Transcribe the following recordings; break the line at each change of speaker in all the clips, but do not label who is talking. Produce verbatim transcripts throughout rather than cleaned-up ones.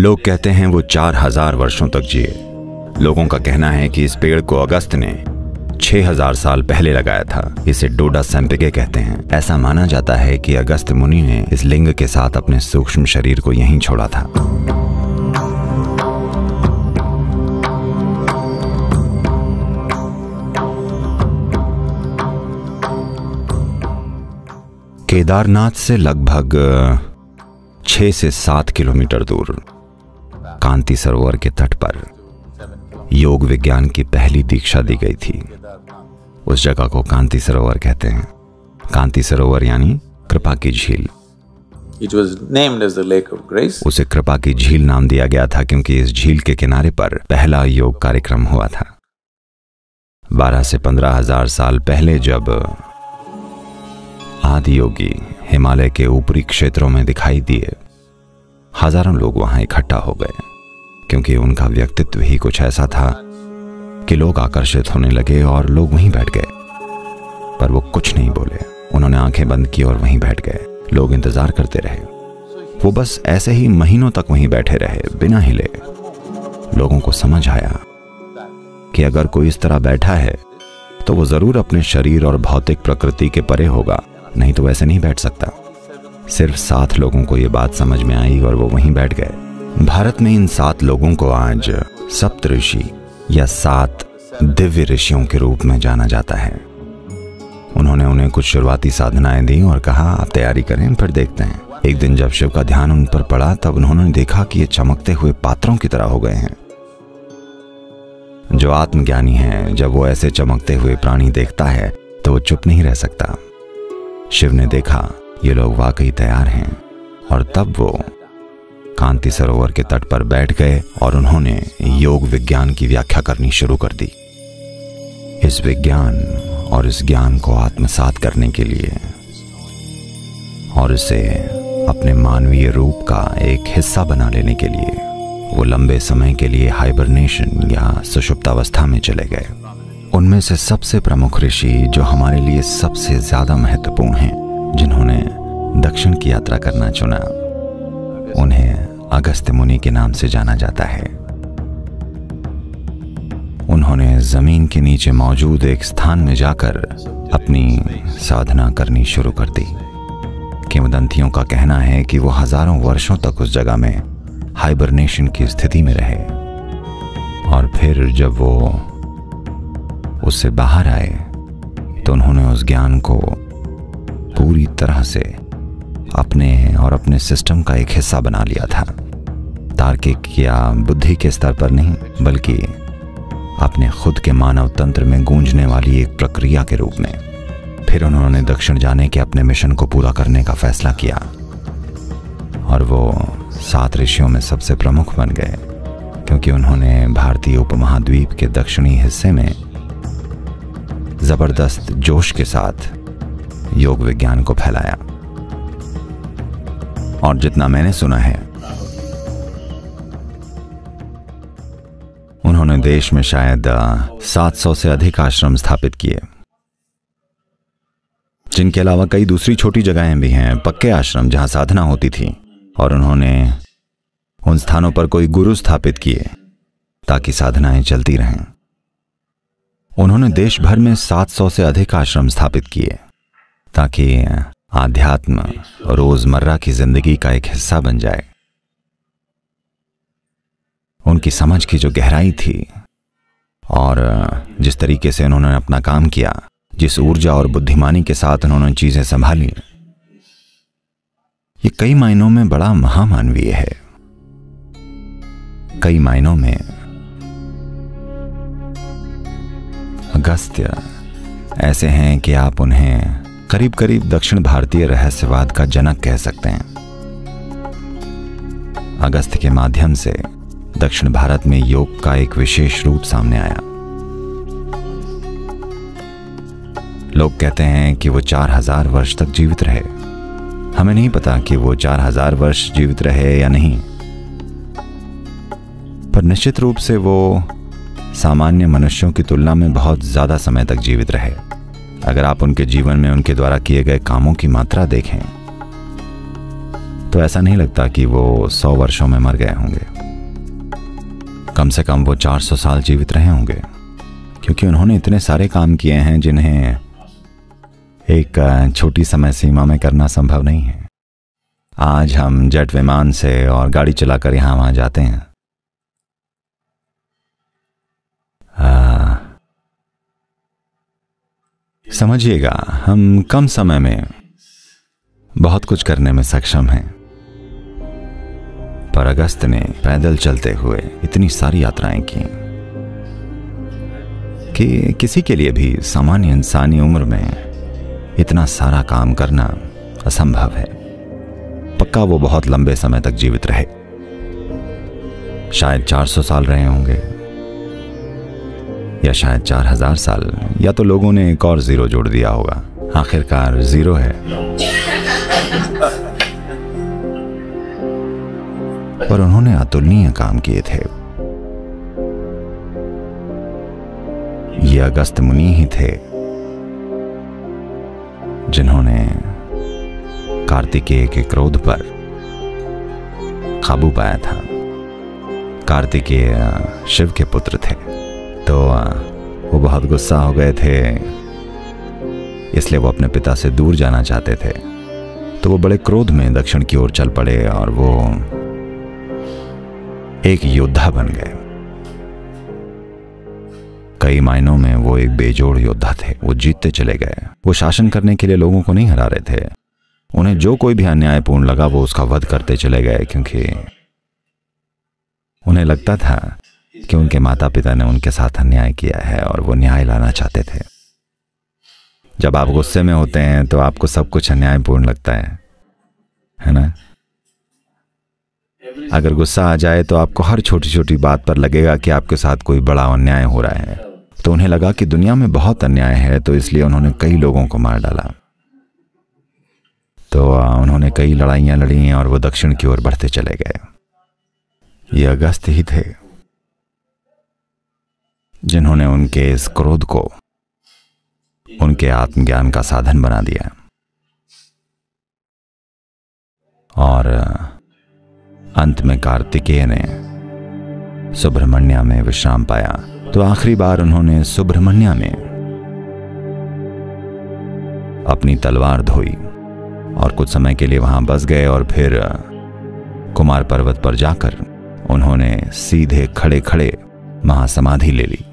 लोग कहते हैं वो चार हजार वर्षों तक जिए। लोगों का कहना है कि इस पेड़ को अगस्त ने छह हजार साल पहले लगाया था। इसे डोडा सैम्पिके कहते हैं। ऐसा माना जाता है कि अगस्त मुनि ने इस लिंग के साथ अपने सूक्ष्म शरीर को यहीं छोड़ा था। केदारनाथ से लगभग छह से सात किलोमीटर दूर कांति सरोवर के तट पर योग विज्ञान की पहली दीक्षा दी गई थी। उस जगह को कांति सरोवर कहते हैं। कांति सरोवर यानी कृपा की झील।
It was named as the Lake of Grace.
उसे कृपा की झील नाम दिया गया था क्योंकि इस झील के किनारे पर पहला योग कार्यक्रम हुआ था। बारह से पंद्रह हजार साल पहले जब आदि योगी हिमालय के ऊपरी क्षेत्रों में दिखाई दिए, हजारों लोग वहां इकट्ठा हो गए क्योंकि उनका व्यक्तित्व ही कुछ ऐसा था कि लोग आकर्षित होने लगे और लोग वहीं बैठ गए। पर वो कुछ नहीं बोले। उन्होंने आंखें बंद की और वहीं बैठ गए। लोग इंतजार करते रहे। वो बस ऐसे ही महीनों तक वहीं बैठे रहे बिना हिले। लोगों को समझ आया कि अगर कोई इस तरह बैठा है तो वो जरूर अपने शरीर और भौतिक प्रकृति के परे होगा, नहीं तो वैसे नहीं बैठ सकता। सिर्फ सात लोगों को ये बात समझ में आई और वो वहीं बैठ गए। भारत में इन सात लोगों को आज सप्त ऋषि या सात दिव्य ऋषियों के रूप में जाना जाता है। उन्होंने उन्हें कुछ शुरुआती साधनाएं दी और कहा आप तैयारी करें, फिर देखते हैं। एक दिन जब शिव का ध्यान उन पर पड़ा तब उन्होंने देखा कि ये चमकते हुए पात्रों की तरह हो गए हैं। जो आत्मज्ञानी है, जब वो ऐसे चमकते हुए प्राणी देखता है तो वो चुप नहीं रह सकता। शिव ने देखा ये लोग वाकई तैयार हैं और तब वो कांति सरोवर के तट पर बैठ गए और उन्होंने योग विज्ञान की व्याख्या करनी शुरू कर दी। इस विज्ञान और इस ज्ञान को आत्मसात करने के लिए और इसे अपने मानवीय रूप का एक हिस्सा बना लेने के लिए वो लंबे समय के लिए हाइबरनेशन या सुषुप्तावस्था में चले गए। उनमें से सबसे प्रमुख ऋषि जो हमारे लिए सबसे ज्यादा महत्वपूर्ण हैं, जिन्होंने दक्षिण की यात्रा करना चुना, उन्हें अगस्त मुनि के नाम से जाना जाता है। उन्होंने जमीन के नीचे मौजूद एक स्थान में जाकर अपनी साधना करनी शुरू कर दी। किंवदंतियों का कहना है कि वो हजारों वर्षों तक उस जगह में हाइबरनेशन की स्थिति में रहे और फिर जब वो उससे बाहर आए तो उन्होंने उस ज्ञान को पूरी तरह से अपने और अपने सिस्टम का एक हिस्सा बना लिया था। तार्किक या बुद्धि के स्तर पर नहीं, बल्कि अपने खुद के मानव तंत्र में गूंजने वाली एक प्रक्रिया के रूप में। फिर उन्होंने दक्षिण जाने के अपने मिशन को पूरा करने का फैसला किया और वो सात ऋषियों में सबसे प्रमुख बन गए क्योंकि उन्होंने भारतीय उपमहाद्वीप के दक्षिणी हिस्से में जबरदस्त जोश के साथ योग विज्ञान को फैलाया। और जितना मैंने सुना है, उन्होंने देश में शायद सात सौ से अधिक आश्रम स्थापित किए, जिनके अलावा कई दूसरी छोटी जगहें भी हैं, पक्के आश्रम जहां साधना होती थी। और उन्होंने उन स्थानों पर कोई गुरु स्थापित किए ताकि साधनाएं चलती रहें। उन्होंने देश भर में सात सौ से अधिक आश्रम स्थापित किए ताकि आध्यात्म रोजमर्रा की जिंदगी का एक हिस्सा बन जाए। उनकी समझ की जो गहराई थी और जिस तरीके से उन्होंने अपना काम किया, जिस ऊर्जा और बुद्धिमानी के साथ उन्होंने चीजें संभाली, ये कई मायनों में बड़ा महामानवीय है। कई मायनों में अगस्त्य ऐसे हैं कि आप उन्हें करीब करीब दक्षिण भारतीय रहस्यवाद का जनक कह सकते हैं। अगस्त्य के माध्यम से दक्षिण भारत में योग का एक विशेष रूप सामने आया। लोग कहते हैं कि वो चार हजार वर्ष तक जीवित रहे। हमें नहीं पता कि वो चार हजार वर्ष जीवित रहे या नहीं, पर निश्चित रूप से वो सामान्य मनुष्यों की तुलना में बहुत ज्यादा समय तक जीवित रहे। अगर आप उनके जीवन में उनके द्वारा किए गए कामों की मात्रा देखें तो ऐसा नहीं लगता कि वो सौ वर्षों में मर गए होंगे। कम से कम वो चार सौ साल जीवित रहे होंगे, क्योंकि उन्होंने इतने सारे काम किए हैं जिन्हें एक छोटी समय सीमा में करना संभव नहीं है। आज हम जेट विमान से और गाड़ी चलाकर यहां वहां जाते हैं। आ, समझिएगा, हम कम समय में बहुत कुछ करने में सक्षम हैं, पर अगस्त ने पैदल चलते हुए इतनी सारी यात्राएं की कि किसी के लिए भी सामान्य इंसानी उम्र में इतना सारा काम करना असंभव है। पक्का वो बहुत लंबे समय तक जीवित रहे, शायद चार सौ साल रहे होंगे, या शायद चार हजार साल, या तो लोगों ने एक और जीरो जोड़ दिया होगा। आखिरकार जीरो है। पर उन्होंने अतुलनीय काम किए थे। ये अगस्त मुनि ही थे जिन्होंने कार्तिकेय के क्रोध पर काबू पाया था। कार्तिकेय शिव के पुत्र थे, तो वो बहुत गुस्सा हो गए थे, इसलिए वो अपने पिता से दूर जाना चाहते थे। तो वो बड़े क्रोध में दक्षिण की ओर चल पड़े और वो एक योद्धा बन गए। कई मायनों में वो एक बेजोड़ योद्धा थे। वो जीतते चले गए। वो शासन करने के लिए लोगों को नहीं हरा रहे थे। उन्हें जो कोई भी अन्यायपूर्ण लगा वो उसका वध करते चले गए, क्योंकि उन्हें लगता था कि उनके माता पिता ने उनके साथ अन्याय किया है और वो न्याय लाना चाहते थे। जब आप गुस्से में होते हैं तो आपको सब कुछ अन्यायपूर्ण लगता है, है ना? अगर गुस्सा आ जाए तो आपको हर छोटी छोटी बात पर लगेगा कि आपके साथ कोई बड़ा अन्याय हो रहा है। तो उन्हें लगा कि दुनिया में बहुत अन्याय है, तो इसलिए उन्होंने कई लोगों को मार डाला। तो उन्होंने कई लड़ाइयां लड़ी और वो दक्षिण की ओर बढ़ते चले गए। ये अगस्त ही थे जिन्होंने उनके इस क्रोध को उनके आत्मज्ञान का साधन बना दिया और अंत में कार्तिकेय ने सुब्रमण्य में विश्राम पाया। तो आखिरी बार उन्होंने सुब्रमण्य में अपनी तलवार धोई और कुछ समय के लिए वहां बस गए और फिर कुमार पर्वत पर जाकर उन्होंने सीधे खड़े खड़े महासमाधि ले ली।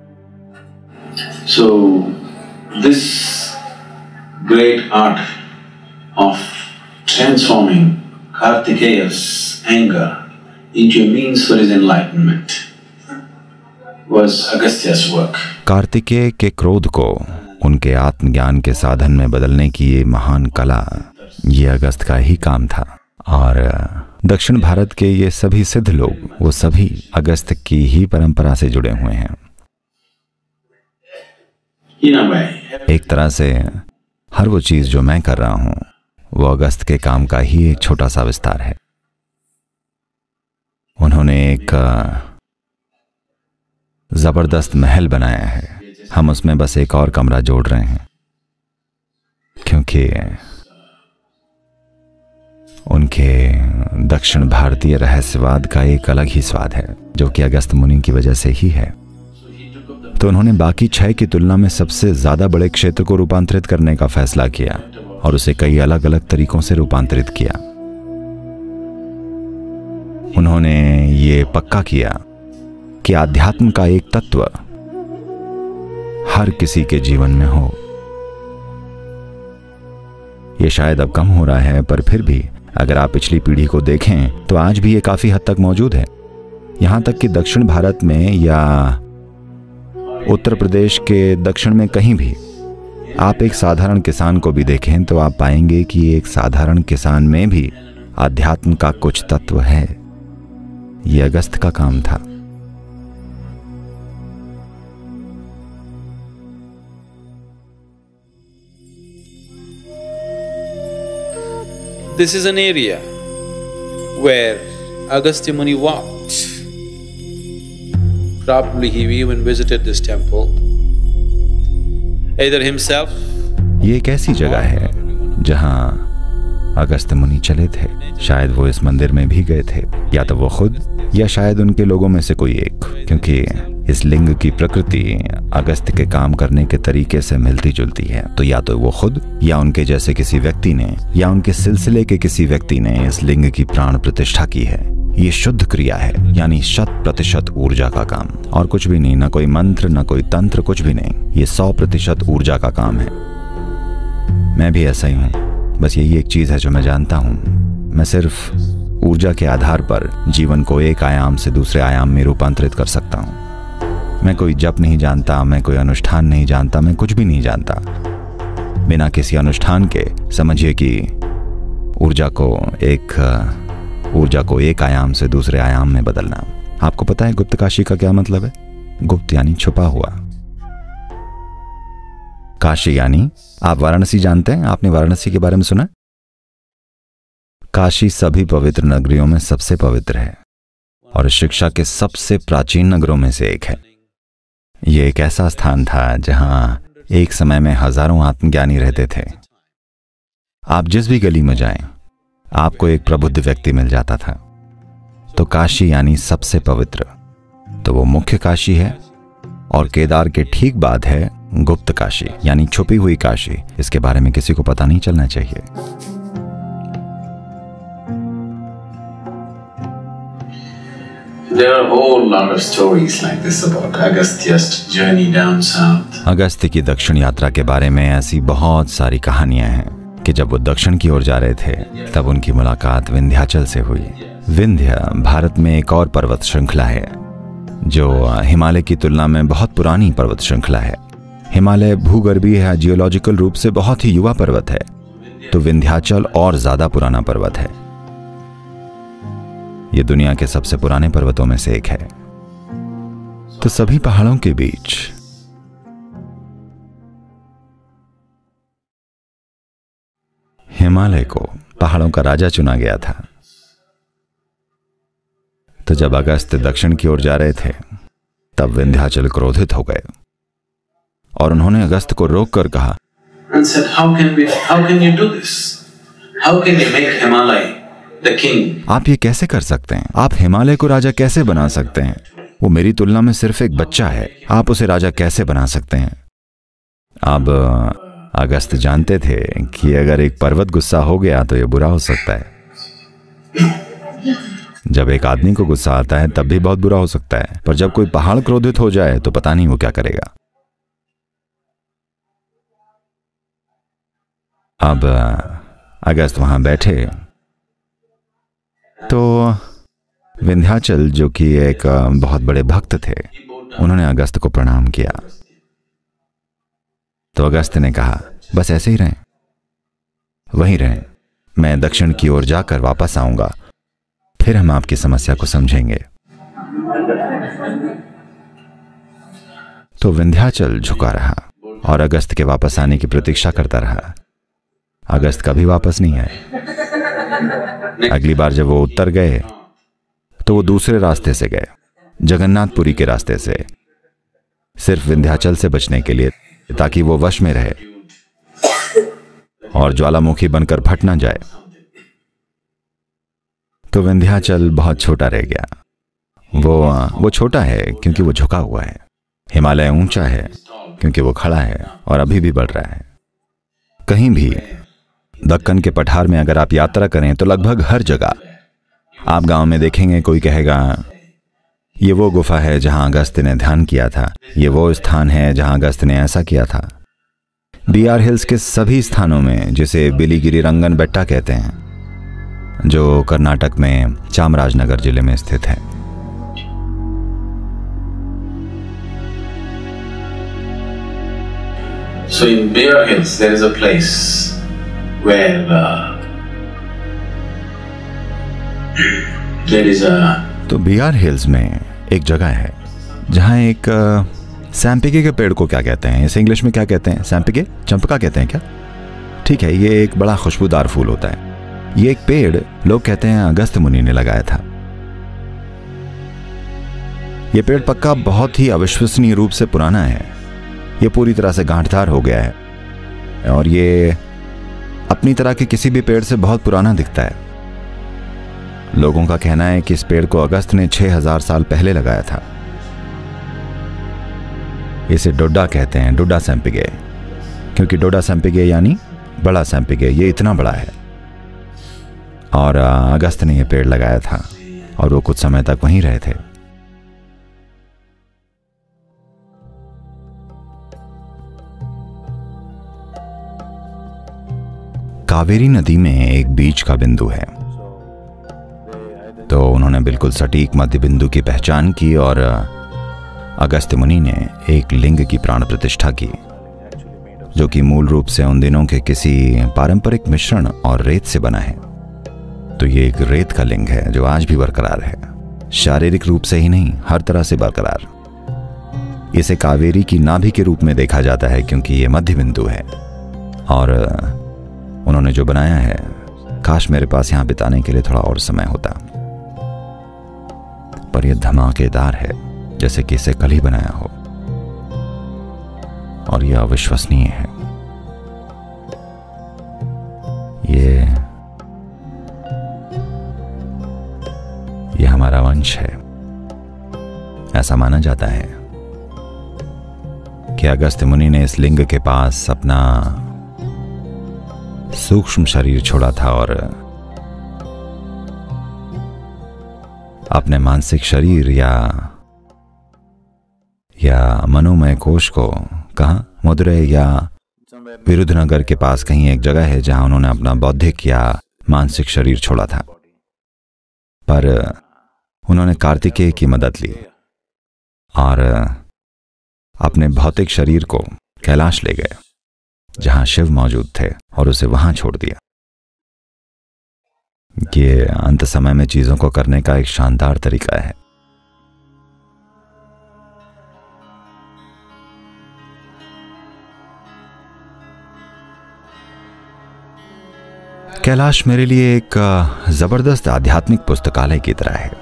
So this great art of transforming Kartikeya's anger into a means for his enlightenment was Agastya's work.
Kartikeya के क्रोध को उनके आत्मज्ञान के साधन में बदलने की ये महान कला, ये अगस्त का ही काम था। और दक्षिण भारत के ये सभी सिद्ध लोग, वो सभी अगस्त की ही परंपरा से जुड़े हुए हैं। एक तरह से हर वो चीज जो मैं कर रहा हूं वो अगस्त के काम का ही एक छोटा सा विस्तार है। उन्होंने एक जबरदस्त महल बनाया है, हम उसमें बस एक और कमरा जोड़ रहे हैं, क्योंकि उनके दक्षिण भारतीय रहस्यवाद का एक अलग ही स्वाद है, जो कि अगस्त मुनि की वजह से ही है। तो उन्होंने बाकी छह की तुलना में सबसे ज्यादा बड़े क्षेत्र को रूपांतरित करने का फैसला किया और उसे कई अलग अलग तरीकों से रूपांतरित किया। उन्होंने ये पक्का किया कि आध्यात्म का एक तत्व हर किसी के जीवन में हो। ये शायद अब कम हो रहा है, पर फिर भी अगर आप पिछली पीढ़ी को देखें तो आज भी ये काफी हद तक मौजूद है। यहां तक कि दक्षिण भारत में या उत्तर प्रदेश के दक्षिण में कहीं भी आप एक साधारण किसान को भी देखें तो आप पाएंगे कि एक साधारण किसान में भी आध्यात्म का कुछ तत्व है। यह अगस्त का काम था।
This is an area where Agastya Muni walked. Probably he even visited this temple, either himself.
ये एक ऐसी जगह है जहां अगस्त्य मुनि चले थे। शायद वो इस मंदिर में भी गए थे, या तो वो खुद या शायद उनके लोगों में से कोई एक, क्योंकि इस लिंग की प्रकृति अगस्त्य के काम करने के तरीके से मिलती जुलती है। तो या तो वो खुद या उनके जैसे किसी व्यक्ति ने या उनके सिलसिले के किसी व्यक्ति ने इस लिंग की प्राण प्रतिष्ठा की है। ये शुद्ध क्रिया है, यानी शत प्रतिशत ऊर्जा का काम, और कुछ भी नहीं, ना कोई मंत्र ना कोई तंत्र, कुछ भी नहीं। ये सौ प्रतिशत ऊर्जा का काम है। मैं भी ऐसा ही हूँ, बस यही एक चीज है जो मैं जानता हूँ। मैं सिर्फ ऊर्जा के आधार पर जीवन को एक आयाम से दूसरे आयाम में रूपांतरित कर सकता हूँ। मैं कोई जप नहीं जानता, मैं कोई अनुष्ठान नहीं जानता, मैं कुछ भी नहीं जानता। बिना किसी अनुष्ठान के समझिए कि ऊर्जा को एक ऊर्जा को एक आयाम से दूसरे आयाम में बदलना। आपको पता है गुप्त काशी का क्या मतलब है? गुप्त यानी छुपा हुआ, काशी यानी, आप वाराणसी जानते हैं? आपने वाराणसी के बारे में सुना? काशी सभी पवित्र नगरियों में सबसे पवित्र है और शिक्षा के सबसे प्राचीन नगरों में से एक है। यह एक ऐसा स्थान था जहां एक समय में हजारों आत्मज्ञानी रहते थे। आप जिस भी गली में जाएं, आपको एक प्रबुद्ध व्यक्ति मिल जाता था। तो काशी यानी सबसे पवित्र, तो वो मुख्य काशी है, और केदार के ठीक बाद है गुप्त काशी यानी छुपी हुई काशी। इसके बारे में किसी को पता नहीं चलना चाहिए।
There are a whole lot of stories like this about Agastya's journey down south.
Agastya की दक्षिण यात्रा के बारे में ऐसी बहुत सारी कहानियां हैं कि जब वो दक्षिण की ओर जा रहे थे तब उनकी मुलाकात विंध्याचल से हुई। विंध्य भारत में एक और पर्वत श्रृंखला है जो हिमालय की तुलना में बहुत पुरानी पर्वत श्रृंखला है। हिमालय भूगर्भीय या जियोलॉजिकल रूप से बहुत ही युवा पर्वत है, तो विंध्याचल और ज्यादा पुराना पर्वत है। यह दुनिया के सबसे पुराने पर्वतों में से एक है। तो सभी पहाड़ों के बीच हिमालय को पहाड़ों का राजा चुना गया था। तो जब अगस्त्य दक्षिण की ओर जा रहे थे तब विंध्याचल क्रोधित हो गए और उन्होंने अगस्त्य को रोककर कहा,
And said, how can we, how can you do this? How can you make Himalaya the king?
आप ये कैसे कर सकते हैं? आप हिमालय को राजा कैसे बना सकते हैं? वो मेरी तुलना में सिर्फ एक बच्चा है, आप उसे राजा कैसे बना सकते हैं? अब अगस्त्य जानते थे कि अगर एक पर्वत गुस्सा हो गया तो यह बुरा हो सकता है। जब एक आदमी को गुस्सा आता है तब भी बहुत बुरा हो सकता है, पर जब कोई पहाड़ क्रोधित हो जाए तो पता नहीं वो क्या करेगा। अब अगस्त्य वहां बैठे तो विंध्याचल, जो कि एक बहुत बड़े भक्त थे, उन्होंने अगस्त्य को प्रणाम किया। तो अगस्त्य ने कहा, बस ऐसे ही रहें, वहीं रहें, मैं दक्षिण की ओर जाकर वापस आऊंगा, फिर हम आपकी समस्या को समझेंगे। तो विंध्याचल झुका रहा और अगस्त्य के वापस आने की प्रतीक्षा करता रहा। अगस्त्य कभी वापस नहीं आए। अगली बार जब वो उत्तर गए तो वो दूसरे रास्ते से गए, जगन्नाथपुरी के रास्ते से, सिर्फ विंध्याचल से बचने के लिए, ताकि वो वश में रहे और ज्वालामुखी बनकर फट ना जाए। तो विंध्याचल बहुत छोटा रह गया। वो वो छोटा है क्योंकि वो झुका हुआ है। हिमालय ऊंचा है क्योंकि वो खड़ा है और अभी भी बढ़ रहा है। कहीं भी दक्कन के पठार में अगर आप यात्रा करें तो लगभग हर जगह आप गांव में देखेंगे कोई कहेगा, ये वो गुफा है जहां अगस्त्य ने ध्यान किया था, ये वो स्थान है जहां अगस्त्य ने ऐसा किया था। बियार हिल्स के सभी स्थानों में, जिसे बिलीगिरी रंगन बेट्टा कहते हैं, जो कर्नाटक में चामराजनगर जिले में स्थित है।
So in Bear Hills there is a place where uh, there is a
तो बियार हिल्स में एक जगह है जहां एक सैम्पिके के पेड़ को क्या कहते हैं, इसे इंग्लिश में क्या कहते हैं? सैम्पिके, चंपका कहते हैं क्या? ठीक है, ये एक बड़ा खुशबूदार फूल होता है। ये एक पेड़ लोग कहते हैं अगस्त्य मुनि ने लगाया था। ये पेड़ पक्का बहुत ही अविश्वसनीय रूप से पुराना है। ये पूरी तरह से गांठदार हो गया है और ये अपनी तरह के किसी भी पेड़ से बहुत पुराना दिखता है। लोगों का कहना है कि इस पेड़ को अगस्त ने छह हजार साल पहले लगाया था। इसे डोडा कहते हैं, डोडा सैम्पिगे, क्योंकि डोडा सैम्पिगे यानी बड़ा सैम्पिगे, ये इतना बड़ा है। और अगस्त ने यह पेड़ लगाया था और वो कुछ समय तक वहीं रहे थे। कावेरी नदी में एक बीच का बिंदु है, तो उन्होंने बिल्कुल सटीक मध्य बिंदु की पहचान की और अगस्त्य मुनि ने एक लिंग की प्राण प्रतिष्ठा की, जो कि मूल रूप से उन दिनों के किसी पारंपरिक मिश्रण और रेत से बना है। तो ये एक रेत का लिंग है जो आज भी बरकरार है, शारीरिक रूप से ही नहीं, हर तरह से बरकरार। इसे कावेरी की नाभि के रूप में देखा जाता है क्योंकि ये मध्य बिंदु है। और उन्होंने जो बनाया है, काश मेरे पास यहां बिताने के लिए थोड़ा और समय होता, पर यह धमाकेदार है, जैसे कि इसे कल ही बनाया हो, और यह अविश्वसनीय है। ये ये हमारा वंश है। ऐसा माना जाता है कि अगस्त्य मुनि ने इस लिंग के पास अपना सूक्ष्म शरीर छोड़ा था और अपने मानसिक शरीर या या मनोमय कोश को कहां, मदुरै या विरुद्धनगर के पास कहीं एक जगह है जहां उन्होंने अपना बौद्धिक या मानसिक शरीर छोड़ा था। पर उन्होंने कार्तिकेय की मदद ली और अपने भौतिक शरीर को कैलाश ले गए जहां शिव मौजूद थे और उसे वहां छोड़ दिया। ये अंत समय में चीजों को करने का एक शानदार तरीका है। कैलाश मेरे लिए एक जबरदस्त आध्यात्मिक पुस्तकालय की तरह है।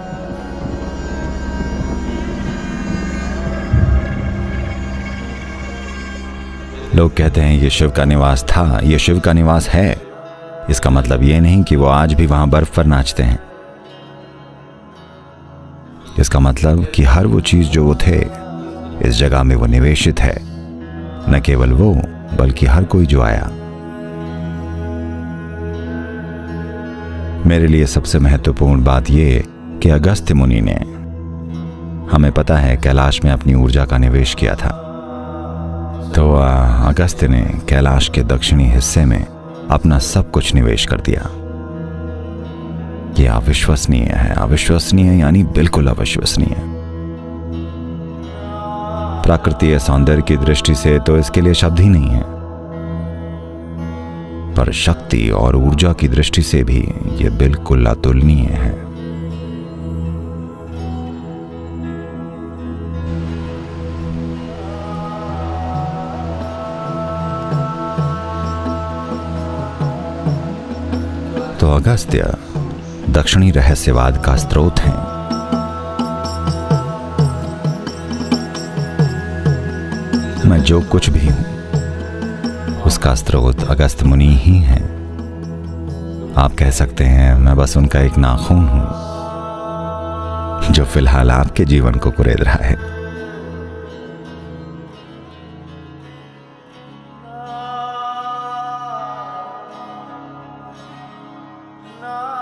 लोग कहते हैं ये शिव का निवास था, ये शिव का निवास है। इसका मतलब ये नहीं कि वो आज भी वहां बर्फ पर नाचते हैं। इसका मतलब कि हर वो चीज जो वो थे, इस जगह में वो निवेशित है। न केवल वो, बल्कि हर कोई जो आया। मेरे लिए सबसे महत्वपूर्ण बात यह कि अगस्त्य मुनि ने, हमें पता है, कैलाश में अपनी ऊर्जा का निवेश किया था। तो अगस्त्य ने कैलाश के दक्षिणी हिस्से में अपना सब कुछ निवेश कर दिया। यह अविश्वसनीय है, अविश्वसनीय यानी बिल्कुल अविश्वसनीय। प्राकृतिक सौंदर्य की दृष्टि से तो इसके लिए शब्द ही नहीं है, पर शक्ति और ऊर्जा की दृष्टि से भी यह बिल्कुल अतुलनीय है। तो अगस्त्य दक्षिणी रहस्यवाद का स्रोत हैं। मैं जो कुछ भी हूं, उसका स्रोत अगस्त्य मुनि ही हैं। आप कह सकते हैं मैं बस उनका एक नाखून हूं जो फिलहाल आपके जीवन को कुरेद रहा है।
No.